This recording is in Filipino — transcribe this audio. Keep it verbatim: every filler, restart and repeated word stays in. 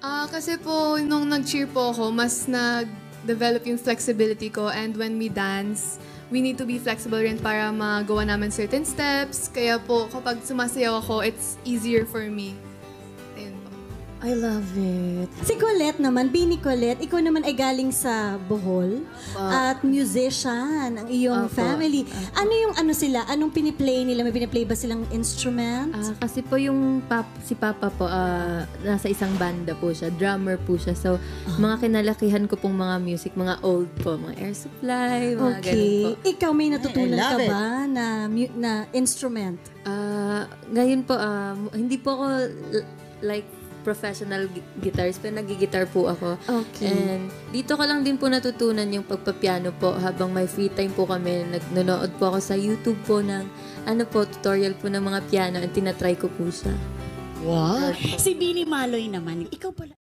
Ah, kasi po, nung nag-cheer po ako, mas nag-develop yung flexibility ko. And when we dance, we need to be flexible rin para magawa naman certain steps. Kaya po, kapag sumasayaw ako, it's easier for me. Ayun po. I love it. Si Colette naman, BINI Colet, ikaw naman ay galing sa Bohol at musician ang iyong Opo. family. Ano yung ano sila? Anong piniplay nila? May piniplay ba silang instrument? Ah, kasi po yung pap si Papa po, ah, nasa isang banda po siya. Drummer po siya. So, mga kinalakihan ko pong mga music, mga old po. Mga Air Supply, mga ganun Okay. po. Ikaw may natutunan I love ka it. ba na, mu- na instrument? Ah, ngayon po, ah, hindi po ako l- like professional gu- guitarist, pero nagigitar po ako. Okay. And dito ko lang din po natutunan yung pagpapiano po habang may free time po kami. Nanonood po ako sa YouTube po ng ano po, tutorial po ng mga piano and tinatry ko po siya. Wow. Si BINI Maloy naman, ikaw pala.